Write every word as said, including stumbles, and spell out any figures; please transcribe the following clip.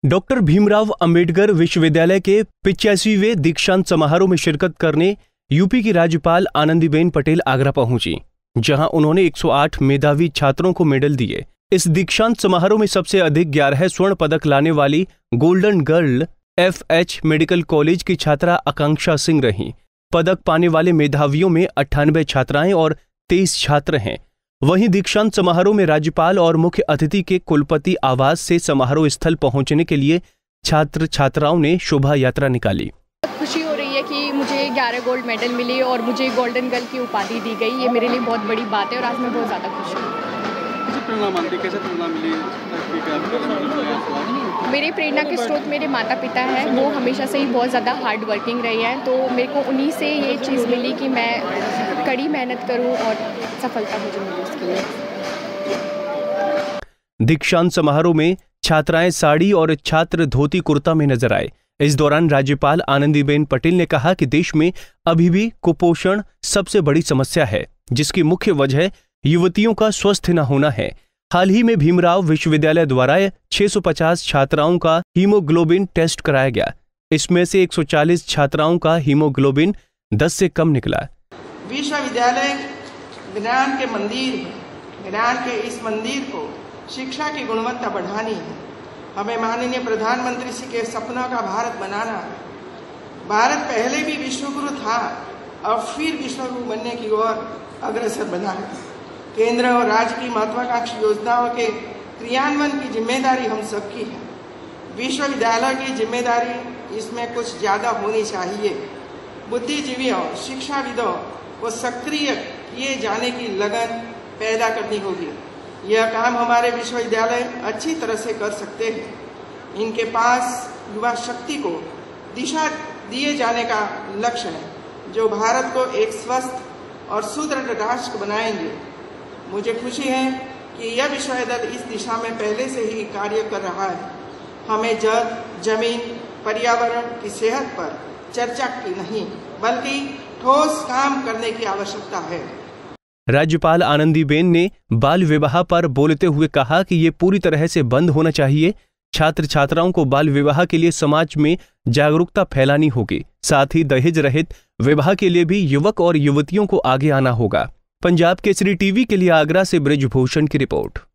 Doctor Bhimrao Ambedkar विश्वविद्यालय के पिचासीवें दीक्षांत समारोह में शिरकत करने यूपी की राज्यपाल आनंदीबेन पटेल आगरा पहुंची, जहां उन्होंने एक सौ आठ मेधावी छात्रों को मेडल दिए। इस दीक्षांत समारोह में सबसे अधिक ग्यारह स्वर्ण पदक लाने वाली golden girl FH medical college की छात्रा आकांक्षा सिंह रहीं। पदक पाने वाले मेधावियों में अट्ठानबे छात्राएं और तेईस छात्र हैं। वहीं दीक्षांत समारोह में राज्यपाल और मुख्य अतिथि के कुलपति आवास से समारोह स्थल पहुंचने के लिए छात्र छात्राओं ने शोभा यात्रा निकाली। खुशी हो रही है कि मुझे ग्यारह गोल्ड मेडल मिले और मुझे गोल्डन गर्ल की उपाधि दी गई। ये मेरे लिए बहुत बड़ी बात है और आज मैं बहुत ज़्यादा खुश हूँ। कैसे प्रेरणा मिली? मेरे प्रेरणा के स्रोत मेरे माता पिता हैं। वो हमेशा से ही बहुत ज़्यादा हार्ड वर्किंग रही हैं, तो मेरे को उन्हीं से ये चीज़ मिली कि मैं कड़ी मेहनत करूं और सफलता मुझे मिले उसके लिए। दीक्षांत समारोह में छात्राएं साड़ी और छात्र धोती कुर्ता में नजर आए। इस दौरान राज्यपाल आनंदीबेन पटेल ने कहा कि देश में अभी भी कुपोषण सबसे बड़ी समस्या है, जिसकी मुख्य वजह युवतियों का स्वस्थ न होना है। हाल ही में भीमराव विश्वविद्यालय द्वारा छह सौ पचास छात्राओं का हीमोग्लोबिन टेस्ट कराया गया। इसमें से एक सौ चालीस छात्राओं का हीमोग्लोबिन दस से कम निकला। विश्वविद्यालय ज्ञान के मंदिर है। ज्ञान के इस मंदिर को शिक्षा की गुणवत्ता बढ़ानी है। हमें माननीय प्रधानमंत्री जी के सपनों का भारत बनाना है। भारत पहले भी विश्वगुरु था और फिर विश्वगुरु बनने की ओर अग्रसर बना है। केंद्र और राज्य की महत्वाकांक्षी योजनाओं के क्रियान्वयन की जिम्मेदारी हम सबकी है। विश्वविद्यालय की जिम्मेदारी इसमें कुछ ज़्यादा होनी चाहिए। बुद्धिजीवियों, शिक्षाविदों को सक्रिय किए जाने की लगन पैदा करनी होगी। यह काम हमारे विश्वविद्यालय अच्छी तरह से कर सकते हैं। इनके पास युवा शक्ति को दिशा दिए जाने का लक्ष्य है, जो भारत को एक स्वस्थ और सुदृढ़ राष्ट्र बनाएंगे। मुझे खुशी है कि यह विश्वविद्यालय इस दिशा में पहले से ही कार्य कर रहा है। हमें जल, जमीन, पर्यावरण की सेहत पर चर्चा की नहीं, बल्कि ठोस काम करने की आवश्यकता है। राज्यपाल आनंदीबेन ने बाल विवाह पर बोलते हुए कहा कि ये पूरी तरह से बंद होना चाहिए। छात्र छात्राओं को बाल विवाह के लिए समाज में जागरूकता फैलानी होगी। साथ ही दहेज रहित विवाह के लिए भी युवक और युवतियों को आगे आना होगा। पंजाब केसरी टीवी के लिए आगरा से ब्रिजभूषण की रिपोर्ट।